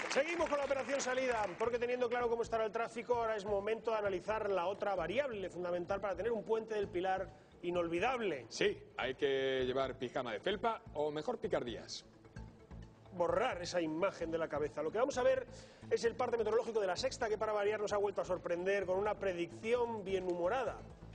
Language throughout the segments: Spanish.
Seguimos con la operación salida, porque teniendo claro cómo estará el tráfico, ahora es momento de analizar la otra variable fundamental para tener un puente del Pilar inolvidable. Sí, hay que llevar pijama de felpa o mejor picardías. Borrar esa imagen de la cabeza. Lo que vamos a ver es el parte meteorológico de La Sexta, que para variar nos ha vuelto a sorprender con una predicción bien humorada.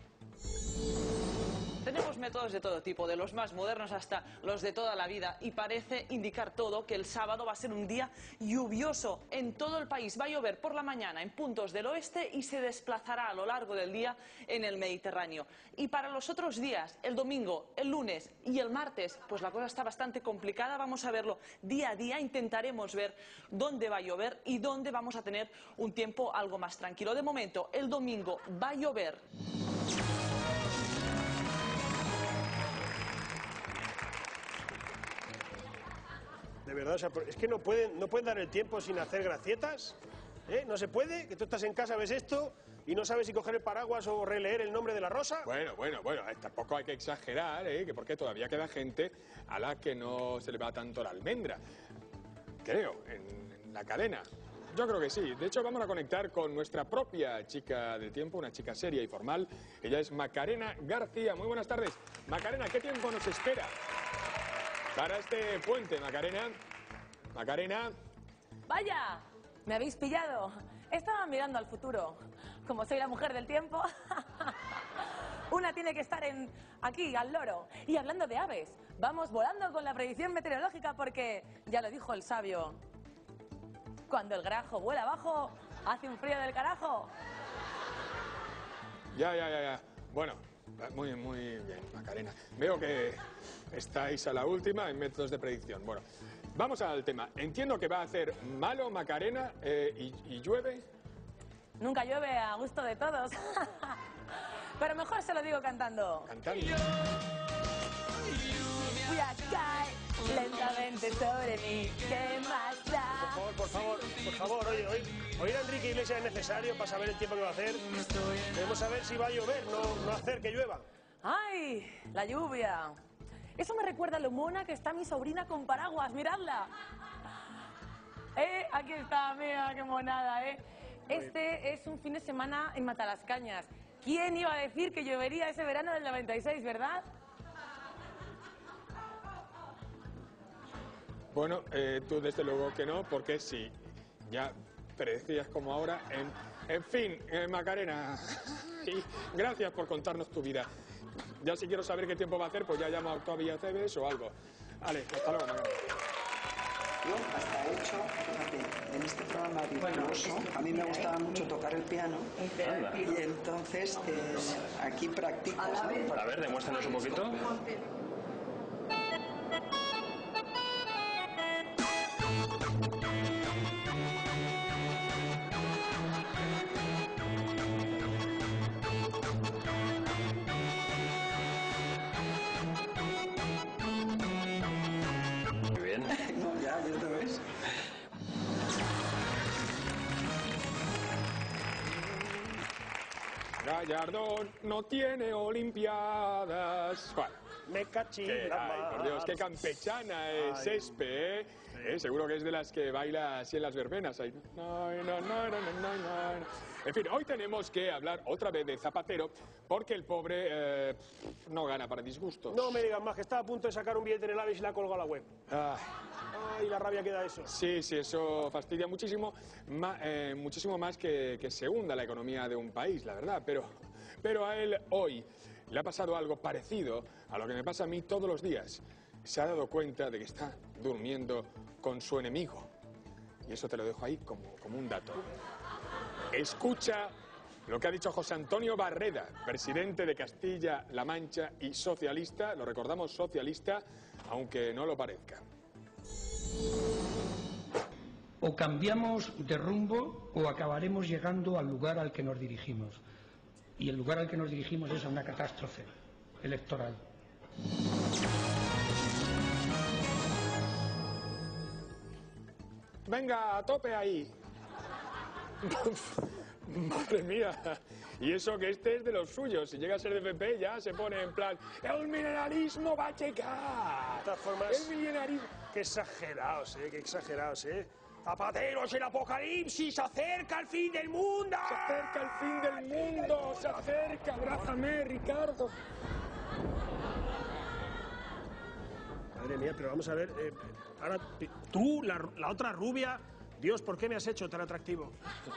Tenemos métodos de todo tipo, de los más modernos hasta los de toda la vida, y parece indicar todo que el sábado va a ser un día lluvioso en todo el país. Va a llover por la mañana en puntos del oeste y se desplazará a lo largo del día en el Mediterráneo. Y para los otros días, el domingo, el lunes y el martes, pues la cosa está bastante complicada. Vamos a verlo día a día, intentaremos ver dónde va a llover y dónde vamos a tener un tiempo algo más tranquilo. De momento, el domingo va a llover. De verdad, o sea, es que no pueden dar el tiempo sin hacer gracietas. ¿No se puede? Que tú estás en casa, ves esto y no sabes si coger el paraguas o releer el nombre de la rosa. Bueno, tampoco hay que exagerar, que porque todavía queda gente a la que no se le va tanto la almendra. Creo, en la cadena. Yo creo que sí. De hecho, vamos a conectar con nuestra propia chica del tiempo, una chica seria y formal. Ella es Macarena García. Muy buenas tardes. Macarena, ¿qué tiempo nos espera para este puente, Macarena? Macarena. ¡Vaya! ¿Me habéis pillado? Estaba mirando al futuro. Como soy la mujer del tiempo, una tiene que estar aquí, al loro. Y hablando de aves, vamos volando con la predicción meteorológica porque, ya lo dijo el sabio, cuando el grajo vuela abajo, hace un frío del carajo. Ya. Bueno, muy bien, Macarena. Veo que estáis a la última en métodos de predicción. Bueno, vamos al tema. Entiendo que va a hacer malo, Macarena, y llueve. Nunca llueve a gusto de todos. Pero mejor se lo digo cantando. Cantando. Lluvia cae lentamente sobre mí. ¿Qué más da? Por favor, oír a Enrique Iglesias es necesario para saber el tiempo que va a hacer. Debemos saber si va a llover, no hacer que llueva. ¡Ay! La lluvia. Eso me recuerda a lo mona que está mi sobrina con paraguas. ¡Miradla! Aquí está, mira qué monada, Este es un fin de semana en Matalascañas. ¿Quién iba a decir que llovería ese verano del 96, verdad? Bueno, tú desde luego que no, porque sí, ya predecías como ahora. En fin, Macarena, y gracias por contarnos tu vida. Ya si quiero saber qué tiempo va a hacer, pues ya llamo a Octavia Cebes o algo. Vale, hasta luego, Macarena. Yo hasta 8, fíjate, en este programa virtuoso, a mí me gustaba mucho tocar el piano y entonces aquí practicas, ¿no? A ver, demuéstranos un poquito. Muy bien. No, ya te ves. Gallardón no tiene olimpiadas. Bueno, Me cachín la ay, por Dios, qué campechana es Espe, seguro que es de las que baila así en las verbenas. Ahí. No. En fin, hoy tenemos que hablar otra vez de Zapatero, porque el pobre no gana para disgustos. No me digas más, que estaba a punto de sacar un billete en el AVE y la colgó a la web. Ay, la rabia que da eso. Sí, eso fastidia muchísimo, muchísimo más que se hunda la economía de un país, la verdad. Pero a él hoy le ha pasado algo parecido a lo que me pasa a mí todos los días. Se ha dado cuenta de que está durmiendo con su enemigo. Y eso te lo dejo ahí como un dato. Escucha lo que ha dicho José Antonio Barreda, presidente de Castilla-La Mancha y socialista, lo recordamos socialista, aunque no lo parezca. O cambiamos de rumbo o acabaremos llegando al lugar al que nos dirigimos. Y el lugar al que nos dirigimos es a una catástrofe electoral. Venga, a tope ahí. Madre mía. Y eso que este es de los suyos. Si llega a ser de PP ya se pone en plan: ¡el mineralismo va a llegar! De todas formas, ¡el mineralismo! Qué exagerados, qué exagerados, Zapateros, el apocalipsis, se acerca el fin del mundo. Se acerca el fin del mundo, se acerca, abrázame, Ricardo. Madre mía, pero vamos a ver, ahora tú, la otra rubia, Dios, ¿por qué me has hecho tan atractivo?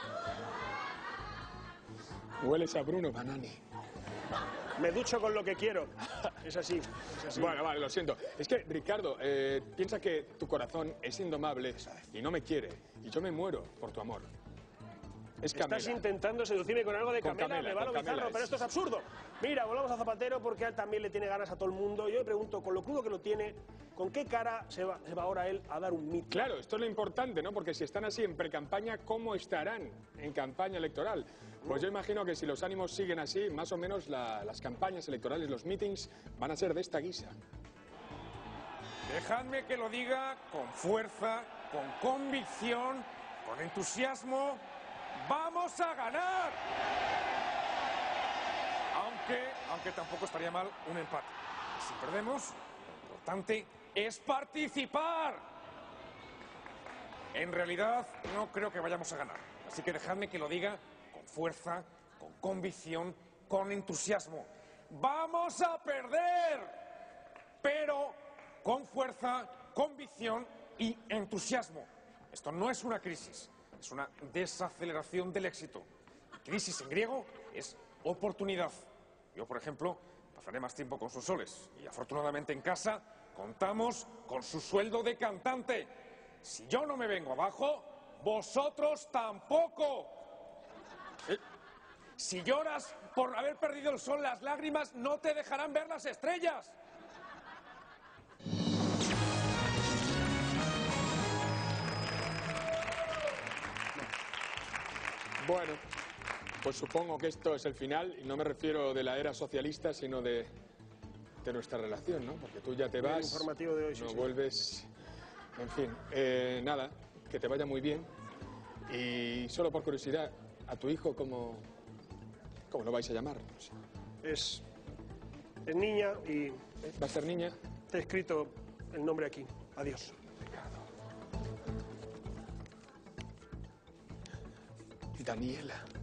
Hueles a Bruno Banani. Me ducho con lo que quiero. Es así, es así. Bueno, vale, lo siento. Es que, Ricardo, piensa que tu corazón es indomable y no me quiere. Y yo me muero por tu amor. Es Camela. Estás intentando seducirme con algo de Camela, me va lo bizarro, pero esto es absurdo. Mira, volvamos a Zapatero porque a él también le tiene ganas a todo el mundo. Yo me pregunto, con lo crudo que lo tiene, ¿con qué cara se va ahora él a dar un mito? Claro, esto es lo importante, ¿no? Porque si están así en pre-campaña, ¿cómo estarán en campaña electoral? Pues yo imagino que si los ánimos siguen así, más o menos las campañas electorales, los meetings, van a ser de esta guisa. Dejadme que lo diga con fuerza, con convicción, con entusiasmo. ¡Vamos a ganar! Aunque tampoco estaría mal un empate. Si perdemos, lo importante es participar. En realidad, no creo que vayamos a ganar. Así que dejadme que lo diga con fuerza, con convicción, con entusiasmo. ¡Vamos a perder! Pero con fuerza, convicción y entusiasmo. Esto no es una crisis, es una desaceleración del éxito. Crisis en griego es oportunidad. Yo, por ejemplo, pasaré más tiempo con sus soles y afortunadamente en casa contamos con su sueldo de cantante. Si yo no me vengo abajo, vosotros tampoco. Si lloras por haber perdido el sol, las lágrimas no te dejarán ver las estrellas. Bueno, pues supongo que esto es el final, y no me refiero de la era socialista, sino de nuestra relación, ¿no? Porque tú ya te vas, El informativo de hoy, sí, no sí. vuelves, en fin, nada, que te vaya muy bien. Y solo por curiosidad, ¿a tu hijo cómo lo vais a llamar? No sé. Es niña y ¿Va a ser niña? te he escrito el nombre aquí. Adiós. Daniela.